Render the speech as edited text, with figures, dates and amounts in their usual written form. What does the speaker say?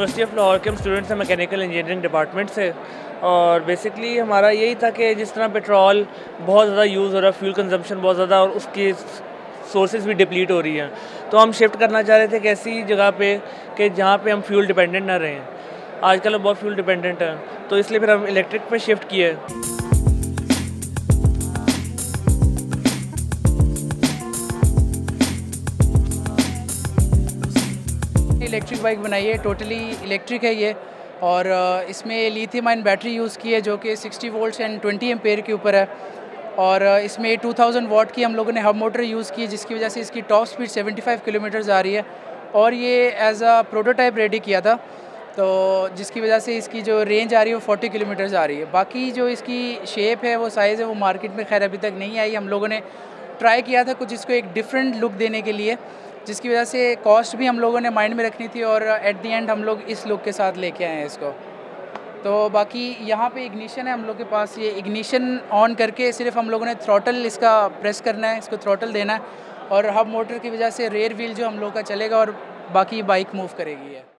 University of Lahore के हम students हैं मैकेनिकल इंजीनियरिंग डिपार्टमेंट से। और बेसिकली हमारा यही था कि जिस तरह पेट्रोल बहुत ज़्यादा यूज़ हो रहा है, फ्यूल कंजम्पशन बहुत ज़्यादा और उसकी सोर्सेज भी डिप्लीट हो रही हैं, तो हम शिफ्ट करना चाह रहे थे कि ऐसी जगह पे कि जहाँ पे हम फ्यूल डिपेंडेंट ना रहें। आजकल हम बहुत फ्यूल डिपेंडेंट हैं, तो इसलिए फिर हम इलेक्ट्रिक पे शिफ्ट किए। इलेक्ट्रिक बाइक बनाई है, टोटली इलेक्ट्रिक है ये। और इसमें लिथियम आयन बैटरी यूज़ की है जो कि 60 वोल्ट्स एंड 20 एम्पेयर के ऊपर है। और इसमें 2000 वाट की हम लोगों ने हब मोटर यूज़ की है, जिसकी वजह से इसकी टॉप स्पीड 75 किलोमीटर्स आ रही है। और ये एज अ प्रोटोटाइप रेडी किया था, तो जिसकी वजह से इसकी जो रेंज आ रही है वो 40 किलोमीटर्स आ रही है। बाकी जो इसकी शेप है, वो साइज़ है, वो मार्केट में खैर अभी तक नहीं आई। हम लोगों ने ट्राई किया था कुछ इसको एक डिफरेंट लुक देने के लिए, जिसकी वजह से कॉस्ट भी हम लोगों ने माइंड में रखनी थी और एट द एंड हम लोग इस लुक के साथ लेके आए हैं इसको। तो बाकी यहाँ पे इग्निशन है हम लोग के पास। ये इग्निशन ऑन करके सिर्फ हम लोगों ने थ्रॉटल इसका प्रेस करना है, इसको थ्रॉटल देना है, और हब मोटर की वजह से रेयर व्हील जो हम लोग का चलेगा और बाकी बाइक मूव करेगी है।